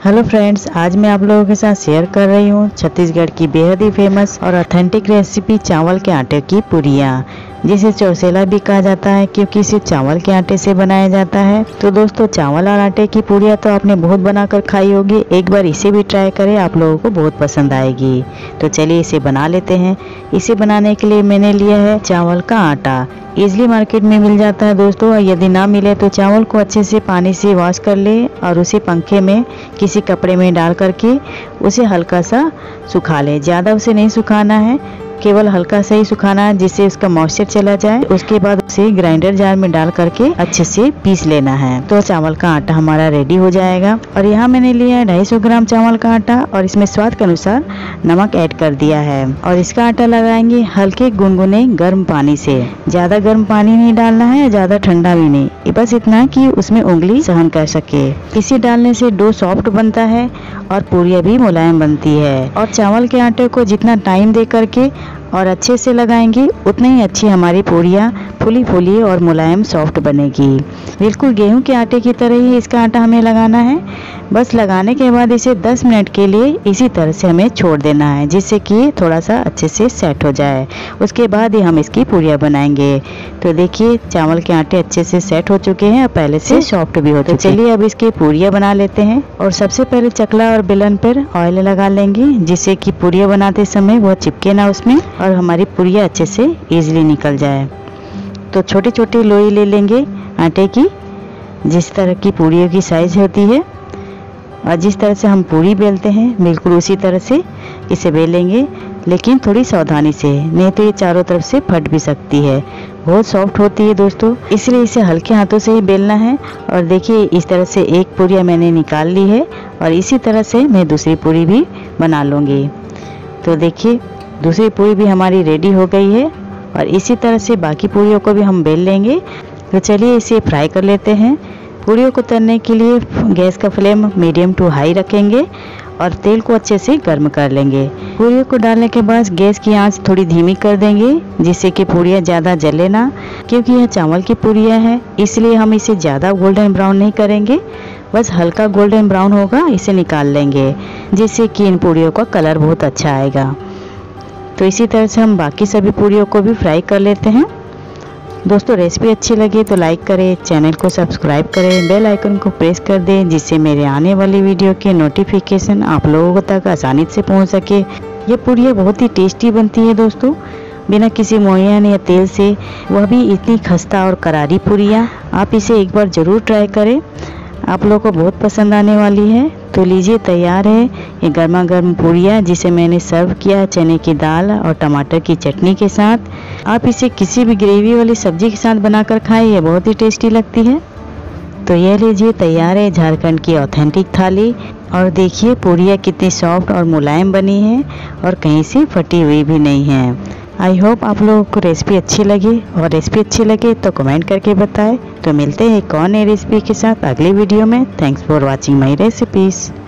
Hello friends, आज मैं आप लोगों के साथ शेयर कर रही हूँ छत्तीसगढ़ की बेहद ही फेमस और ऑथेंटिक रेसिपी चावल के आटे की पूरियाँ, जिसे चौसेला भी कहा जाता है क्योंकि इसे चावल के आटे से बनाया जाता है। तो दोस्तों, चावल और आटे की पूरियाँ तो आपने बहुत बनाकर खाई होगी, एक बार इसे भी ट्राई करें, आप लोगों को बहुत पसंद आएगी। तो चलिए इसे बना लेते हैं। इसे बनाने के लिए मैंने लिया है चावल का आटा। इजली मार्केट में मिल जाता है दोस्तों, और यदि ना मिले तो चावल को अच्छे से पानी से वॉश कर ले और उसे पंखे में किसी कपड़े में डाल करके उसे हल्का सा सुखा ले। ज़्यादा उसे नहीं सुखाना है, केवल हल्का सा ही सुखाना है जिससे उसका मॉइस्चर चला जाए। उसके बाद उसे ग्राइंडर जार में डाल करके अच्छे से पीस लेना है। तो चावल का आटा हमारा रेडी हो जाएगा। और यहाँ मैंने लिया है 250 ग्राम चावल का आटा और इसमें स्वाद के अनुसार नमक ऐड कर दिया है। और इसका आटा लगाएंगे हल्के गुनगुने गर्म पानी से। ज़्यादा गर्म पानी नहीं डालना है, ज़्यादा ठंडा भी नहीं, बस इतना कि उसमें उंगली सहन कर सके। इसे डालने से डो सॉफ्ट बनता है और पूरियाँ भी मुलायम बनती है। और चावल के आटे को जितना टाइम दे करके और अच्छे से लगाएंगे उतनी ही अच्छी हमारी पूरियाँ फूली फूली और मुलायम सॉफ्ट बनेगी। बिल्कुल गेहूं के आटे की तरह ही इसका आटा हमें लगाना है। बस लगाने के बाद इसे 10 मिनट के लिए इसी तरह से हमें छोड़ देना है, जिससे कि थोड़ा सा अच्छे से सेट हो जाए। उसके बाद ही हम इसकी पूरियाँ बनाएंगे। तो देखिए, चावल के आटे अच्छे से सेट हो चुके हैं और पहले से सॉफ्ट भी हो चुके हैं। चलिए अब इसकी पूरियाँ बना लेते हैं। और सबसे पहले चकला और बेलन पर ऑयल लगा लेंगे, जिससे कि पूरियाँ बनाते समय वो चिपके ना उसमें और हमारी पूरियाँ अच्छे से ईजिली निकल जाए। तो छोटी छोटी लोई ले लेंगे आटे की, जिस तरह की पूरियों की साइज होती है। और जिस तरह से हम पूरी बेलते हैं बिल्कुल उसी तरह से इसे बेलेंगे, लेकिन थोड़ी सावधानी से, नहीं तो ये चारों तरफ से फट भी सकती है। बहुत सॉफ्ट होती है दोस्तों, इसलिए इसे हल्के हाथों से ही बेलना है। और देखिए, इस तरह से एक पूरियाँ मैंने निकाल ली है और इसी तरह से मैं दूसरी पूरी भी बना लूँगी। तो देखिए, दूसरी पूरी भी हमारी रेडी हो गई है और इसी तरह से बाकी पूरियों को भी हम बेल लेंगे। तो चलिए इसे फ्राई कर लेते हैं। पूरियों को तलने के लिए गैस का फ्लेम मीडियम टू हाई रखेंगे और तेल को अच्छे से गर्म कर लेंगे। पूरियों को डालने के बाद गैस की आंच थोड़ी धीमी कर देंगे, जिससे कि पूरियाँ ज़्यादा जले ना। क्योंकि यह चावल की पूरियाँ हैं, इसलिए हम इसे ज़्यादा गोल्डन ब्राउन नहीं करेंगे, बस हल्का गोल्डन ब्राउन होगा इसे निकाल लेंगे, जिससे कि इन पूरियों का कलर बहुत अच्छा आएगा। तो इसी तरह से हम बाकी सभी पूरियों को भी फ्राई कर लेते हैं। दोस्तों, रेसिपी अच्छी लगे तो लाइक करें, चैनल को सब्सक्राइब करें, बेल आइकन को प्रेस कर दें, जिससे मेरे आने वाली वीडियो के नोटिफिकेशन आप लोगों तक आसानी से पहुंच सके। ये पूरियाँ बहुत ही टेस्टी बनती है दोस्तों, बिना किसी मोयन या तेल से, वह भी इतनी खस्ता और करारी पूरियाँ। आप इसे एक बार ज़रूर ट्राई करें, आप लोगों को बहुत पसंद आने वाली है। तो लीजिए, तैयार है ये गर्मा गर्म पूरियाँ, जिसे मैंने सर्व किया है चने की दाल और टमाटर की चटनी के साथ। आप इसे किसी भी ग्रेवी वाली सब्जी के साथ बनाकर खाएं, ये बहुत ही टेस्टी लगती है। तो ये लीजिए, तैयार है झारखंड की ऑथेंटिक थाली। और देखिए पूरियाँ कितनी सॉफ्ट और मुलायम बनी है और कहीं से फटी हुई भी नहीं है। आई होप आप लोगों को रेसिपी अच्छी लगी, और रेसिपी अच्छी लगे तो कमेंट करके बताएं। तो मिलते हैं एक और नई रेसिपी के साथ अगली वीडियो में। Thanks for watching my recipes.